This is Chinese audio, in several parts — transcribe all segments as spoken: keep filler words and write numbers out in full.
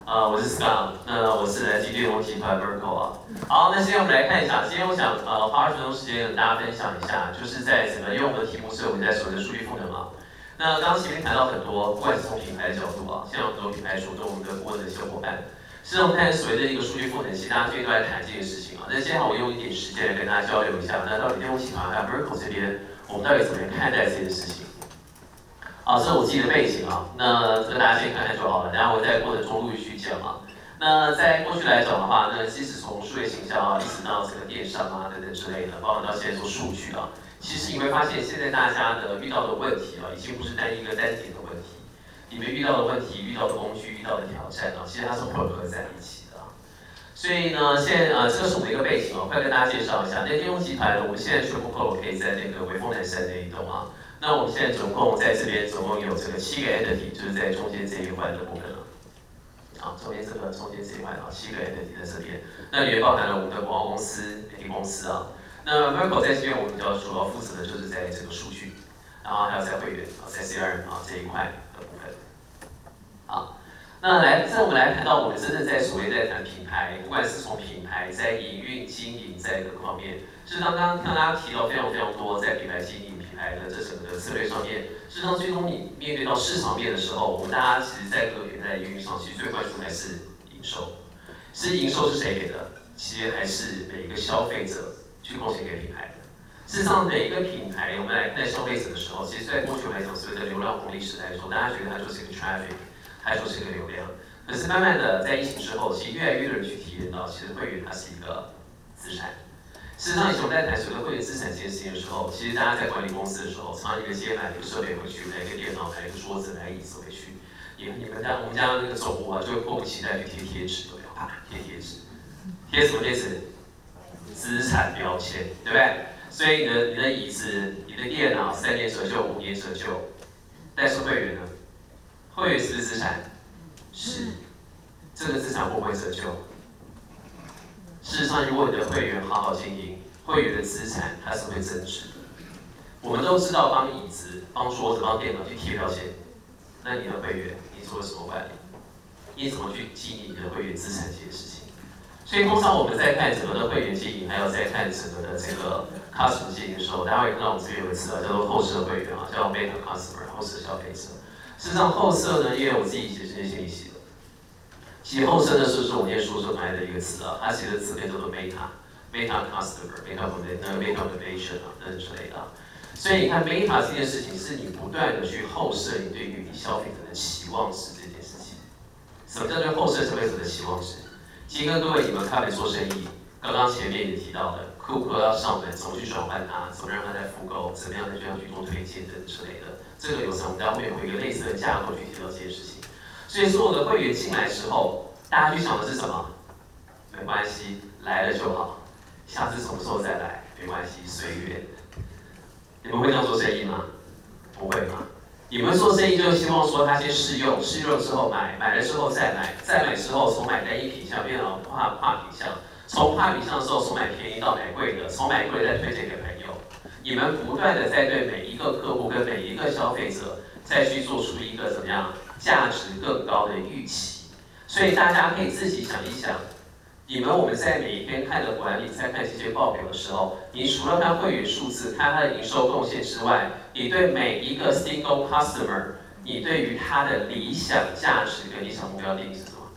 呃，我是 Scott，那我是来自电工集团 Merkle 啊。好，那现在我们来看一下，今天我想呃花二十分钟时间跟大家分享一下，就是在整个，因为我们的题目是我们在所谓的数据赋能嘛。那刚刚前面谈到很多，不管是从品牌的角度啊，像很多品牌手中我们的顾问的一些伙伴，实际上我们看所谓的一个数据赋能，其实大家最近都在谈这件事情啊。那今天我用一点时间来跟大家交流一下，那到底电工集团还有 Merkle 这边，我们到底怎么样看待这件事情？啊，这是我自己的背景啊，那这个大家先看看就好了，然后我在过程中陆续讲嘛。那在过去来讲的话，那即使从数位行销啊，一直到这个电商啊等等之类的，包括到现在做数据啊，其实你会发现现在大家的遇到的问题啊，已经不是单一个单点的问题，你们遇到的问题、遇到的工具、遇到的挑战啊，其实它是混合在一起的啊。所以呢，现在呃，这个是我们的一个背景哦，快跟大家介绍一下。那电工集团，我们现在全部 co 可以在那个微风南山那一栋啊。那我们现在总共在这边总共有这个七个 entity， 就是在中间这一块的部分了。啊，中间这个中间这一块啊，七个 entity 在这边。那里面包含了我们的广告公司、媒体公司啊。那 Merkle 在这边我们比较主要负责的就是在这个数据，然后还有在会员啊，在 C R M 啊这一块的部分。好。那来，在我们来谈到我们真正在所谓在谈品牌，不管是从品牌在营运、经营在各个方面，是刚刚看大家提到非常非常多在品牌经营、品牌的这整个策略上面，事实上最终你面对到市场面的时候，我们大家其实在各个品牌营运上，其实最关注还是营收。其实营收是谁给的？其实还是每一个消费者去贡献给品牌的。事实上，每一个品牌，我们来看待消费者的时候，其实在过去来讲，所谓的流量红利时代的时候，大家觉得它就是一个 traffic。还说是一个流量，可是慢慢的在疫情之后，其实越来越多人去体验到，其实会员它是一个资产。事实上，以前我们在谈所谓的会员资产这件事情的时候，其实大家在管理公司的时候，常常你们今天买一个设备回去，买一个电脑，买一个桌子，买一个椅子回去，你你们家我们家那个总务啊，就会迫不及待去贴贴纸，对不对？啊，贴贴纸，贴什么贴纸？资产标签，对不对？所以你的你的椅子、你的电脑三年折旧、五年折旧，但是会员呢？会员是不是资产？是，这个资产会不会折旧？事实上，如果你的会员好好经营，会员的资产它是会增值的。我们都知道帮椅子、帮桌子、帮电脑去贴标签，那你的会员你做了什么管理？你怎么去经营你的会员资产这件事情？所以通常我们在看整个的会员经营，还有在看整个的这个 customer 经营的时候，大家会看到我们这边有个词啊，叫做后设会员啊，叫 beta customer 后设消费者。事实上，后设呢，因为我自己以前是念心理系的，其实后设呢是是我念书时候来的一个词啊，它其实词根叫做 meta，meta customer，meta 那个 meta motivation 啊，等等之类的。所以你看 meta 这件事情，是你不断的去后设你对于你消费者的期望值这件事情。什么叫做后设消费者的期望值？其实跟各位你们开门做生意，刚刚前面也提到的，顾客要上门，怎么去转换它，怎么让它在复购，怎么样的去让去做推荐等等之类的。这个流程，我们待会会有一个类似的架构去提到这件事情。所以所有的会员进来之后，大家去想的是什么？没关系，来了就好，下次什么时候再来没关系，随缘。你们会这样做生意吗？不会吗？你们做生意就希望说他先试用，试用之后买，买了之后再买，再买之后从买单一品项变成跨跨品项，从跨品项之后从买便宜到买贵的，从买贵的再推荐给朋友。你们不断的在对每一个客户跟每一个消费者再去做出一个怎么样价值更高的预期，所以大家可以自己想一想，你们我们在每一天看的管理，在看这些报表的时候，你除了看会员数字、看他的营收贡献之外，你对每一个 single customer， 你对于他的理想价值跟理想目标定义是什么？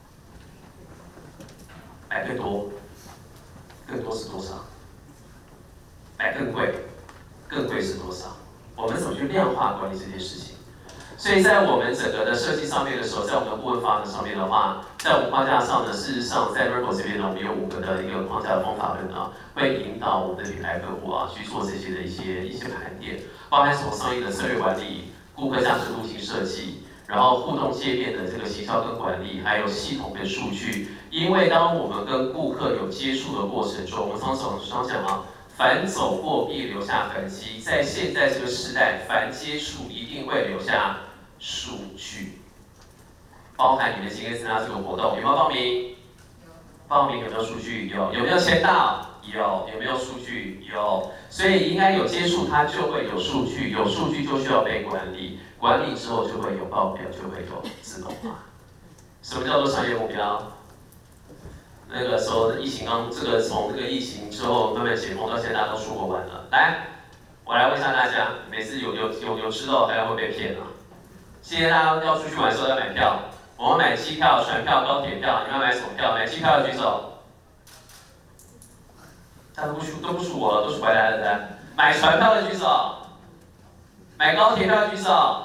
买更多，更多是多少？买更贵，更贵是多少？我们怎么去量化管理这件事情？所以在我们整个的设计上面的时候，在我们的顾问方案上面的话，在我们框架上呢，事实上在 Merkle 这边呢，我们有五个的一个框架的方法论啊，会引导我们的品牌客户啊去做这些的一些一些盘点，包含从商业的策略管理、顾客价值路径设计，然后互动界面的这个行销跟管理，还有系统跟数据。因为当我们跟顾客有接触的过程中，我们常常常讲啊。凡走过必留下痕迹，在现在这个时代，凡接触一定会留下数据。包含你们今天参加这个活动，有没有报名？报名有没有数据？有。有没有签到？有。有没有数据？有。所以应该有接触，它就会有数据，有数据就需要被管理，管理之后就会有报表，就会有自动化。 什么叫做商业目标？那个时候疫情刚，这个从这个疫情之后慢慢解封到现在，大家都出国玩了。来，我来问一下大家，每次有有有有知道还会被骗啊？今天大家要出去玩的时候要买票，我们买机票、船票、高铁票，你们要买什么票？买机票的举手。大家都不数都不数我了，都数回来了的。买船票的举手。买高铁票的举手。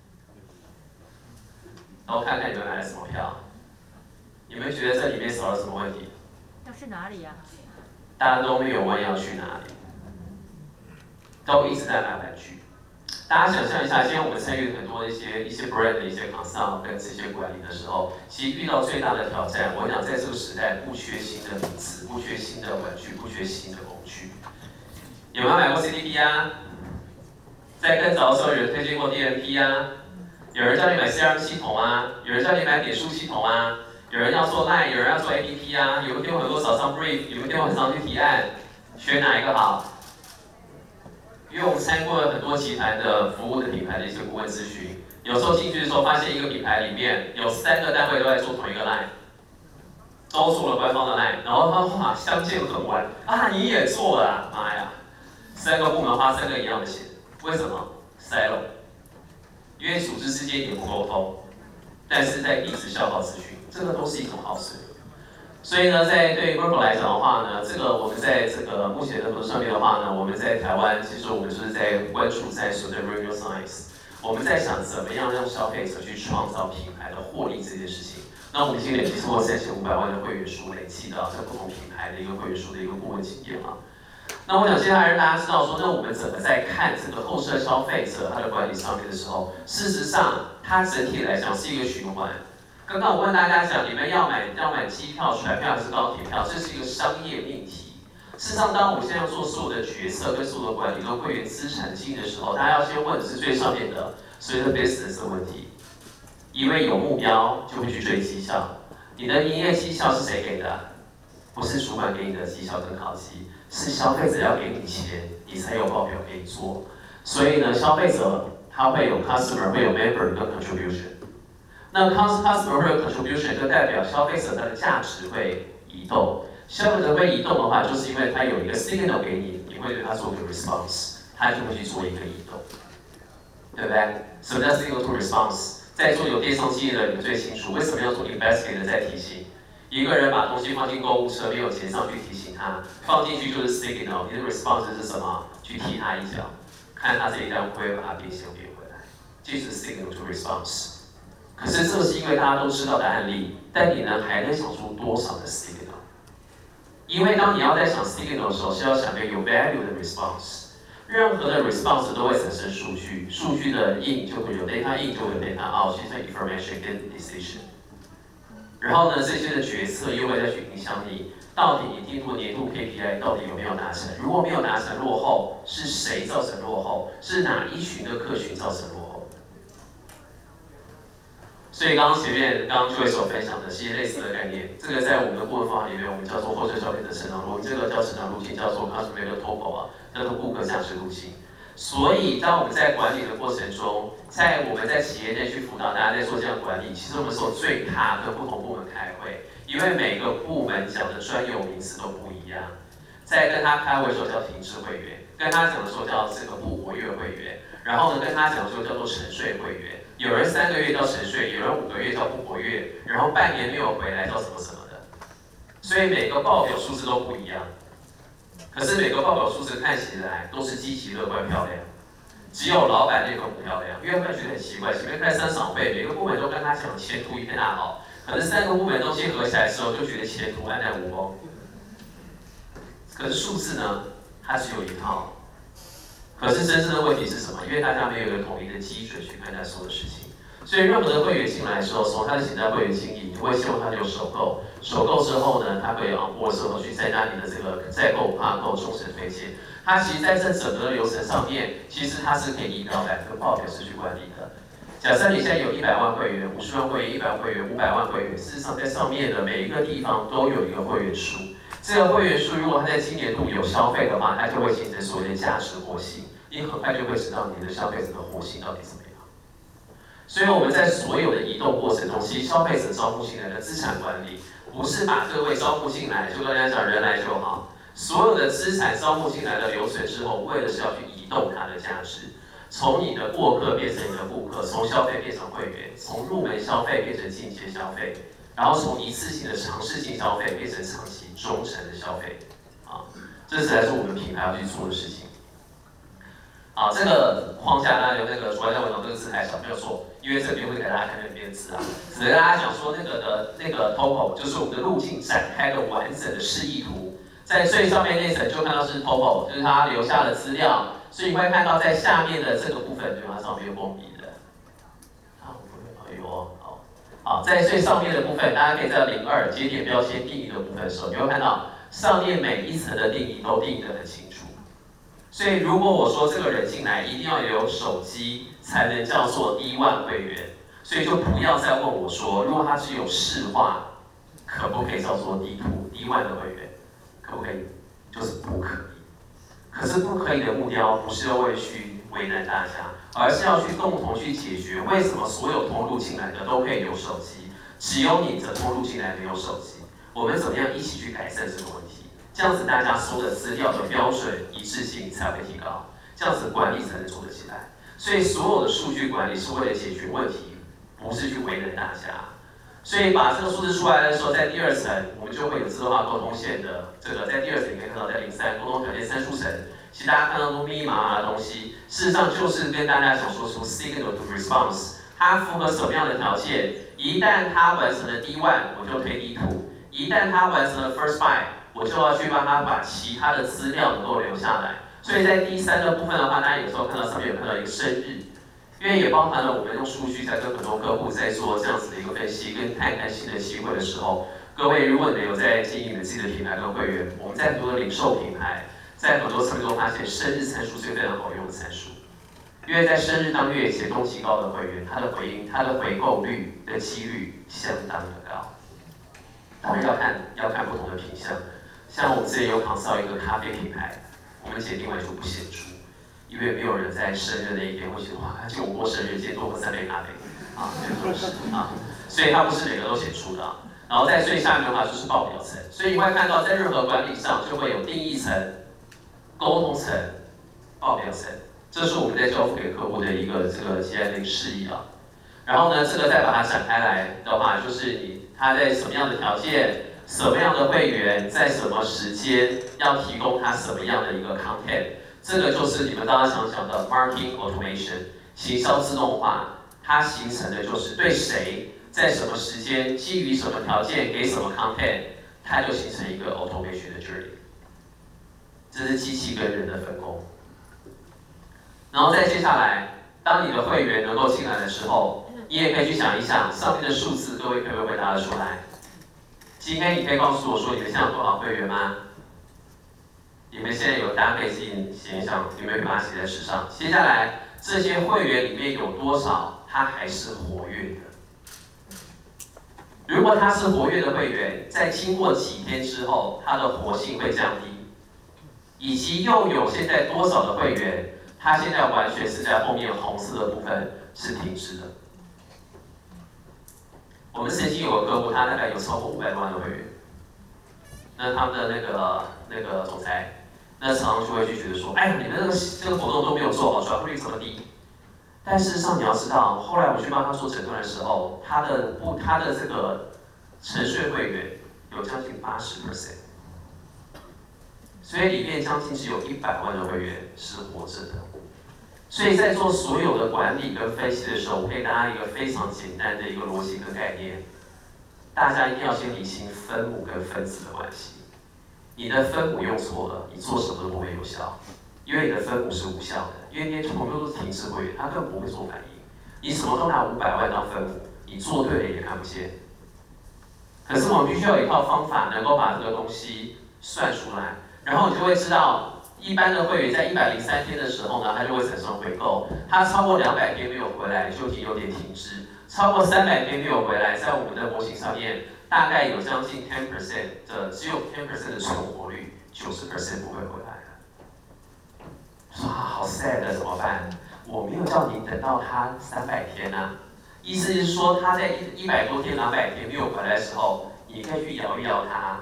然后看看你们买了什么票。你们觉得这里面少了什么问题？ 要去哪里呀、啊？ 大家都没有问要去哪里，都一直在买玩具。大家想象一下，今天我们参与很多一些一些 brand 的一些 consult 跟这些管理的时候，其实遇到最大的挑战，我想在这个时代不缺新的名词，不缺新的玩具，不缺新的工具。有没有买过 C D P 啊？在更早的时候，有人推荐过 D M P 啊？有人叫你买 C R M 系统啊？有人叫你买点数系统啊？有人要做 Line， 有人要做 A P P 啊？有没有听过很多早上 brief？ 有没有听过很早去提案？选哪一个好？因为我们参过了很多集团的服务的品牌的一些顾问咨询，有时候进去的时候发现一个品牌里面有三个单位都在做同一个 Line， 都做了官方的 Line， 然后他哇相见恨晚啊，你也做了、啊，妈呀！三个部门花三个一样的钱，为什么？塞了，因为组织之间也不沟通。但是在彼此消耗资讯，这个都是一种耗损。所以呢，在对 Merkle 来讲的话呢，这个我们在这个目前的上面的话呢，我们在台湾其实我们就是在关注在所谓的 Real Science， 我们在想怎么样让消费者去创造品牌的获利这件事情。那我们已经累积超过三千五百万的会员数，累积到在不同品牌的一个会员数的一个顾问经验啊。那我想接下来让大家知道说，那我们怎么在看这个后设消费者他的管理上面的时候，事实上它整体来讲是一个循环。刚刚我问大家讲，你们要买要买机票、船票还是高铁票，这是一个商业命题。事实上，当我们现在要做所有的决策跟所有的管理跟会员资产经营的时候，大家要先问的是最上面的所谓的 business 的问题。因为有目标就会去追绩效，你的营业绩效是谁给的？不是主管给你的绩效跟考绩，是消费者要给你钱，你才有报表可以做。所以呢，消费者他会有 customer， 会有 member 跟 contribution。那 customer 会有 contribution 就代表消费者他的价值会移动。消费者会移动的话，就是因为他有一个 signal 给你，你会对他做一个 response， 他就会去做一个移动，对不对？什么叫 signal to response？ 在座有电商经验的，你们最清楚，为什么要做 investigate 再提醒？一个人把东西放进购物车，没有钱上去提醒他，放进去就是 signal， 你的 response 是什么？去踢他一脚，看他这一单会不会把它变现变回来，这是 signal to response。可是这是因为大家都知道的案例，但你呢还能想出多少的 signal？ 因为当你要在想 signal 的时候，是要想个有 value 的 response。任何的 response 都会产生数据，数据的 in 就会有 data in 就会有 data out， 形成 information 跟 decision。然后呢，这些的决策又会再去影响你，到底你定度年度 K P I 到底有没有达成？如果没有达成，落后是谁造成落后？是哪一群的客群造成落后？所以刚刚前面刚刚 Joy 所分享的是一些类似的概念，这个在我们的顾问方法里面，我们叫做后设消费者成长路，我们这个叫成长路径叫做 Customer Value Topo 啊，叫做顾客价值路径。所以当我们在管理的过程中，在我们在企业内去辅导大家在做这样的管理，其实我们所最怕跟不同部门开会，因为每个部门讲的专有名词都不一样。在跟他开会的时候叫停滞会员，跟他讲的时候叫这个不活跃会员，然后呢跟他讲的时候叫做沉睡会员。有人三个月叫沉睡，有人五个月叫不活跃，然后半年没有回来叫什么什么的。所以每个报表数字都不一样。可是每个报表数字看起来都是积极乐观漂亮，只有老板那个不漂亮，因为会觉得很奇怪，前面开三场会，每个部门都跟他讲前途一片大好，可是三个部门东西合起来的时候，就觉得前途黯淡无光。可是数字呢，它只有一套。可是真正的问题是什么？因为大家没有一个统一的基准去看待所有的事情，所以任何的会员进来的时候，从他的潜在会员经历，你会希望他有首购，首购之后呢，他会 on board 之后去参加你的这个再购、跨购、终身推荐。他其实在这整个流程上面，其实他是可以以表板跟报表式去管理的。假设你现在有一百万会员、五十万会员、一百万会员、五百万会员，事实上在上面的每一个地方都有一个会员数。这个会员数如果他在今年度有消费的话，它就会形成所谓的价值活性，你很快就会知道你的消费者的活性到底怎么样。 所以我们在所有的移动过程中，其实消费者招募进来的资产管理，不是把各位招募进来就跟大家讲人来就好，所有的资产招募进来的流水之后，为的是要去移动它的价值。 从你的过客变成你的顾客，从消费变成会员，从入门消费变成进阶消费，然后从一次性的尝试性消费变成长期忠诚的消费，啊，这才是我们品牌要去做的事情。好，这个框架当然有那个主要在文章这个字太小，没有错，因为这边会给大家看那边的字啊，只能跟大家讲说那个的那个 topo 就是我们的路径展开的完整的示意图，在最上面那层就看到是 topo， 就是他留下的资料。 所以你会看到，在下面的这个部分，就它上面有封笔的。啊，哎呦，好，好，在最上面的部分，大家可以在零二节点标签定义的部分的时候，你会看到上面每一层的定义都定义得很清楚。所以，如果我说这个人进来一定要有手机才能叫做 D 一 会员，所以就不要再问我说，如果他只有市话，可不可以叫做 D 二 D 一 的会员？可不可以？就是不可以。 可是不可以的目标不是要为去为难大家，而是要去共同去解决为什么所有通路进来的都可以有手机，只有你的通路进来没有手机。我们怎么样一起去改善这个问题？这样子大家收的资料的标准一致性才会提高，这样子管理才能做得起来。所以所有的数据管理是为了解决问题，不是去为难大家。 所以把这个数字出来的时候，在第二层我们就会有自动化沟通线的这个，在第二层你可以看到，在零三沟通条件参数层，其实大家看到都密密麻麻的东西，事实上就是跟大家讲说，从 signal to response， 它符合什么样的条件？一旦它完成了 D 一， 我就推 D 二； 一旦它完成了 first buy， 我就要去帮它把其他的资料能够留下来。所以在第三个部分的话，大家有时候看到上面有看到一个生日。 因为也包含了我们用数据在跟很多客户在做这样子的一个分析跟探看新的机会的时候，各位如果你们有在经营你们自己的品牌跟会员，我们在很多的零售品牌，在很多层面中发现生日参数是非常好用的参数，因为在生日当月解冻期高的会员，他的回应、他的回购率的几率相当的高。当然要看要看不同的品项，像我们之前有仿造一个咖啡品牌，我们解定位就不显著。 因为没有人在生日那一天会觉得哇，今天我过生日，今天多喝三杯咖啡啊，这就是啊，所以它不是每个都写出的、啊。然后在最下面的话就是报表层，所以你会看到在任何管理上就会有定义层、沟通层、报表层，这是我们在交付给客户的一个这个接案的一个示意啊。然后呢，这个再把它展开来的话，就是你他在什么样的条件、什么样的会员，在什么时间要提供他什么样的一个 content。 这个就是你们刚刚想讲的 marketing automation， 行销自动化，它形成的就是对谁在什么时间，基于什么条件给什么 content， 它就形成一个 automation 的 journey。这是机器跟人的分工。然后再接下来，当你的会员能够进来的时候，你也可以去想一想上面的数字，各位可不可以回答得出来？今天你可以告诉我说你们现在有多少会员吗？ 你们现在有大家可以自己写一想，你们可以把它写在纸上。接下来，这些会员里面有多少它还是活跃的？如果它是活跃的会员，在经过几天之后，它的活性会降低，以及又有现在多少的会员，它现在完全是在后面红色的部分是停滞的。我们曾经有个客户，他大概有超过五百多万的会员，那他们的那个那个总裁。 那常常就会去觉得说，哎，你们这个这个活动都没有做好，转化率这么低。但事实上你要知道，后来我去帮他做诊断的时候，他的不他的这个沉睡会员有将近八十 percent， 所以里面将近只有一百万的会员是活着的。所以在做所有的管理跟分析的时候，我给大家一个非常简单的一个逻辑跟概念，大家一定要先理清分母跟分子的关系。 你的分母用错了，你做什么都不会有效，因为你的分母是无效的，因为那些朋友都是停滞会员，他根本不会做反应。你什么都拿五百万当分母，你做对了也看不见。可是我们必须要有一套方法，能够把这个东西算出来，然后你就会知道，一般的会员在一百零三天的时候呢，它就会产生回购，它超过两百天没有回来，就已经有点停滞；超过三百天没有回来，在我们的模型上面。 大概有将近 ten percent 的，只有 ten percent 的存活率， 九十 percent 不会回来的。说啊，好 sad 的怎么办？我没有叫你等到他三百天啊， 意思是说，他在一一百多天、两百天没有回来的时候，你可以去摇一摇他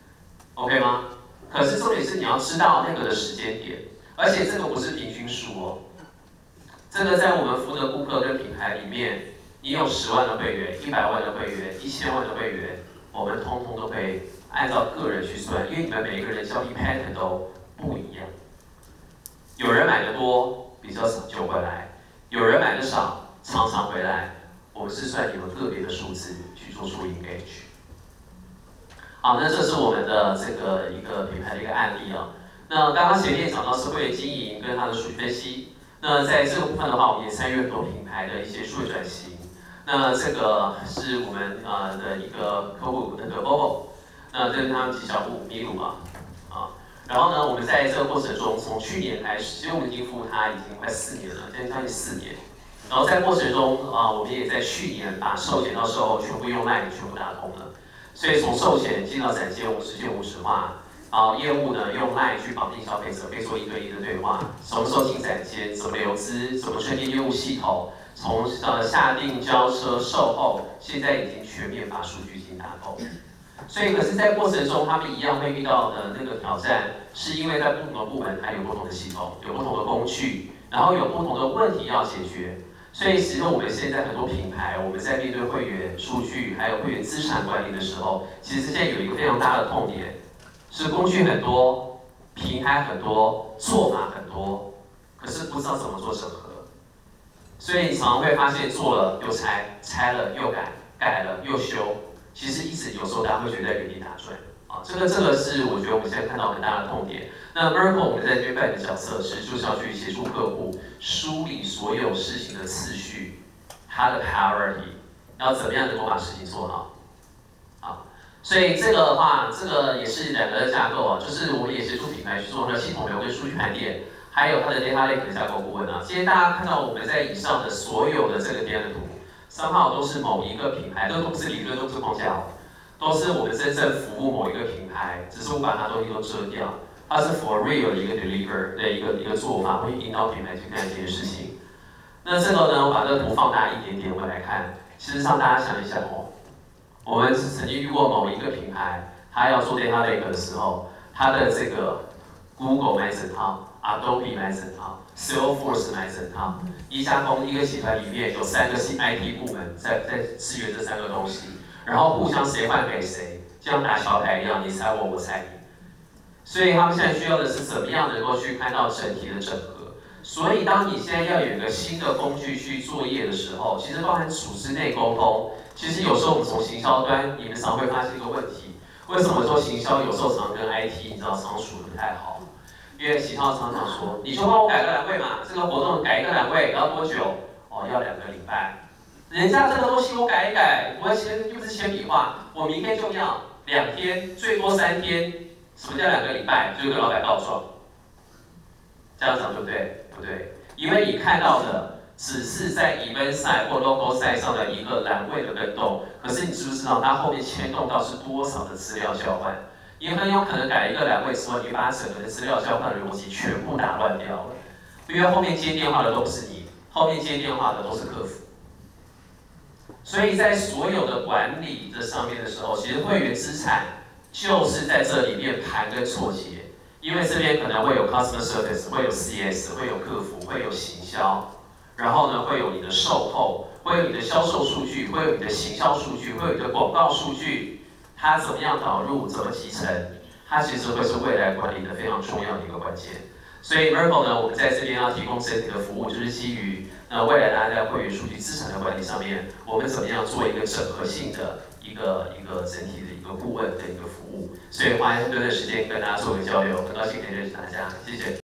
，OK 吗？可是重点是你要知道那个的时间点，而且这个不是平均数哦。这个在我们服务的顾客跟品牌里面，你有十万的会员、一百万的会员、一千万的会员，我们通通都可以按照个人去算，因为你们每一个人交易 pattern 都不一样。有人买的多，比较少就回来；有人买的少，常常回来。我们是算你们个别的数字去做出 engage。好，那这是我们的这个一个品牌的一个案例啊。那刚刚前面讲到是会员经营跟它的数据分析。那在这个部分的话，我们也参与很多品牌的一些数位转型。那这个是我们呃的一个客户，那个 Bobo， 那跟他们吉祥物米鲁啊，啊，然后呢，我们在这个过程中，从去年开始，其实我们已经服务他已经快四年了，将近将近四年。然后在过程中啊，我们也在去年把售前到售后全部用 Line 全部打通了。所以从售前进到展间，我们实现无纸化。啊，业务呢用 Line 去绑定消费者，可以做一对一的对话。什么时候进展间？怎么留资？怎么春天业务系统？从呃下定、交车、售后，现在已经全面把数据已经打通。所以，可是，在过程中，他们一样会遇到的那个挑战，是因为在不同的部门，它有不同的系统，有不同的工具，然后有不同的问题要解决。所以，其实我们现在很多品牌，我们在面对会员数据还有会员资产管理的时候，其实现在有一个非常大的痛点。是工具很多，平台很多，做法很多，可是不知道怎么做整合，所以你常常会发现做了又拆，拆了又改，改了又修，其实一直有时候大家会觉得在原地打转啊。这个这个是我觉得我们现在看到很大的痛点。那 Merkle 我们在这边扮演的角色是，就是要去协助客户梳理所有事情的次序，它的 priority， 要怎么样能够把事情做好。所以这个的话，这个也是两个架构啊，就是我们也协助品牌去做它的系统流跟数据盘点，还有它的 data lake 的架构顾问啊。今天大家看到我们在以上的所有的这个 data 图，三号都是某一个品牌，这都不是理论，都不是框架哦，都是我们真正服务某一个品牌，只是我把它东西都遮掉，它是 for real 的一个 deliver 的一个一个做法，会引导品牌去干这件事情。那这个呢，我把这个图放大一点点，我们来看，事实上大家想一想哦。我们曾经遇过某一个品牌，他要做 data lake 的时候，他的这个 Google 买整套 ，Adobe 买整套 ，Salesforce 买整套，一家公一个集团里面有三个 I T 部门在在支援这三个东西，然后互相谁换给谁，就像打小牌一样，你猜我，我猜你。所以他们现在需要的是怎么样能够去看到整体的整合。所以当你现在要有一个新的工具去作业的时候，其实包含组织内沟通。其实有时候我们从行销端，你们常会发现一个问题：为什么说行销有时候常跟 I T 你知道常处不太好？因为行销常常说，你就帮我改个栏位嘛，这个活动改一个栏位要多久？哦，要两个礼拜。人家这个东西我改一改，我先又是铅笔画，我明天就要两天，最多三天。什么叫两个礼拜？就跟老板告状。这样讲对不对？不对，因为你看到的。只是在 event site 或 logo site 上的一个栏位的更动，可是你知不知道它后面牵动到是多少的资料交换？也很有可能改一个栏位之后，你把整个的资料交换的逻辑全部打乱掉了，因为后面接电话的都不是你，后面接电话的都是客服。所以在所有的管理这上面的时候，其实会员资产就是在这里面盘跟错节，因为这边可能会有 customer service， 会有 C S， 会有客服，会有行销。然后呢，会有你的售后，会有你的销售数据，会有你的行销数据，会有你的广告数据，它怎么样导入，怎么集成，它其实会是未来管理的非常重要的一个关键。所以 Merkle 呢，我们在这边要提供整体的服务，就是基于呃未来大家在会员数据资产的管理上面，我们怎么样做一个整合性的一个一个整体的一个顾问的一个服务。所以花这段时间跟大家做个交流，很高兴可以认识大家，谢谢。